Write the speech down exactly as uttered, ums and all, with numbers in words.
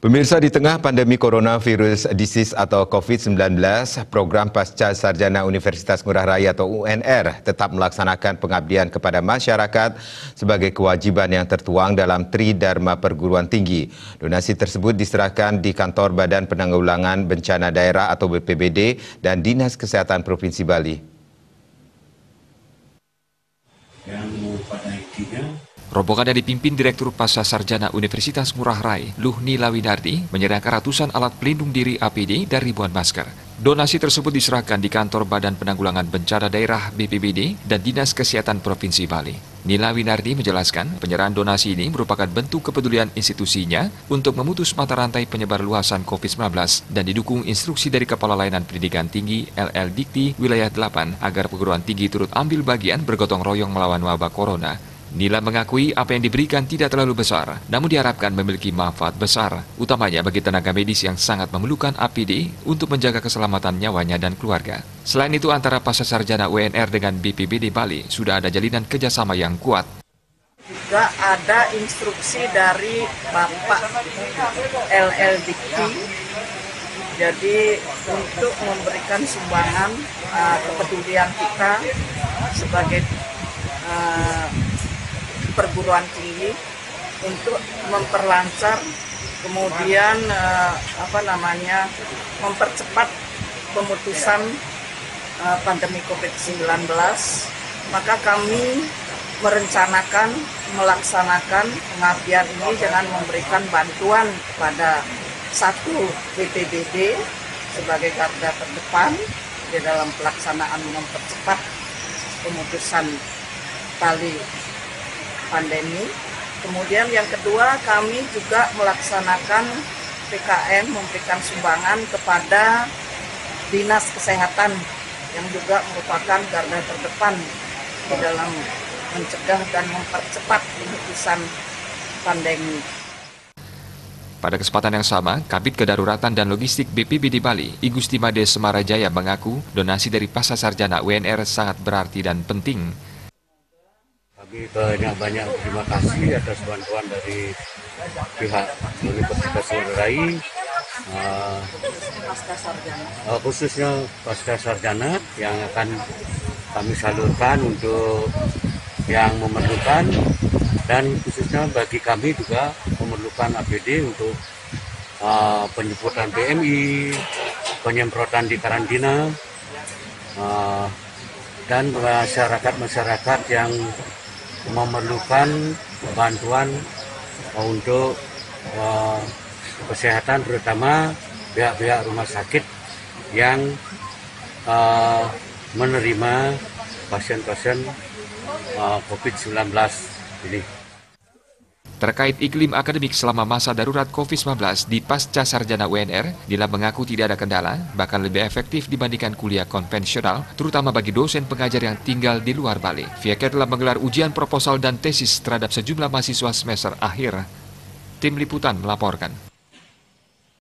Pemirsa, di tengah pandemi coronavirus disease atau COVID sembilan belas, program Pasca Sarjana Universitas Ngurah Rai atau U N R tetap melaksanakan pengabdian kepada masyarakat sebagai kewajiban yang tertuang dalam Tridharma Perguruan Tinggi. Donasi tersebut diserahkan di kantor Badan Penanggulangan Bencana Daerah atau B P B D dan Dinas Kesehatan Provinsi Bali. Yang pada intinya rombongan yang dipimpin Direktur Pasca Sarjana Universitas Ngurah Rai, Luhni Lawinardi, menyerahkan ratusan alat pelindung diri A P D dan ribuan masker. Donasi tersebut diserahkan di kantor Badan Penanggulangan Bencana Daerah B P B D dan Dinas Kesehatan Provinsi Bali. Nila Winardi menjelaskan penyerahan donasi ini merupakan bentuk kepedulian institusinya untuk memutus mata rantai penyebar luasan COVID sembilan belas dan didukung instruksi dari Kepala Layanan Pendidikan Tinggi L L Dikti Wilayah delapan agar perguruan tinggi turut ambil bagian bergotong royong melawan wabah corona. Nila mengakui apa yang diberikan tidak terlalu besar, namun diharapkan memiliki manfaat besar, utamanya bagi tenaga medis yang sangat memerlukan A P D untuk menjaga keselamatan nyawanya dan keluarga. Selain itu, antara Pasca Sarjana U N R dengan B P B D Bali sudah ada jalinan kerjasama yang kuat. Juga ada instruksi dari Bapak L L Dikti, jadi untuk memberikan sumbangan uh, kepedulian kita sebagai uh, perguruan tinggi untuk memperlancar, kemudian eh, apa namanya mempercepat pemutusan eh, pandemi COVID sembilan belas, maka kami merencanakan melaksanakan pengabdian ini dengan memberikan bantuan kepada satu B P B D sebagai garda terdepan di dalam pelaksanaan mempercepat pemutusan tali pandemi. Kemudian yang kedua, kami juga melaksanakan P K M, memberikan sumbangan kepada Dinas Kesehatan yang juga merupakan garda terdepan di dalam mencegah dan mempercepat pemutusan pandemi. Pada kesempatan yang sama, Kabid Kedaruratan dan Logistik B P B D Bali, I Gusti Made Semarajaya mengaku donasi dari Pasca Sarjana U N R sangat berarti dan penting. Kami banyak-banyak terima kasih atas bantuan dari pihak Universitas Ngurah Rai, uh, uh, khususnya Pasca Sarjana yang akan kami salurkan untuk yang memerlukan, dan khususnya bagi kami juga memerlukan A P D untuk uh, penyemprotan P M I, penyemprotan di karantina, uh, dan masyarakat-masyarakat yang memerlukan bantuan untuk uh, kesehatan, terutama pihak-pihak rumah sakit yang uh, menerima pasien-pasien uh, COVID sembilan belas ini. Terkait iklim akademik selama masa darurat COVID sembilan belas di Pasca Sarjana U N R, Nila mengaku tidak ada kendala, bahkan lebih efektif dibandingkan kuliah konvensional, terutama bagi dosen pengajar yang tinggal di luar Bali. Pihaknya telah menggelar ujian proposal dan tesis terhadap sejumlah mahasiswa semester akhir. Tim Liputan melaporkan.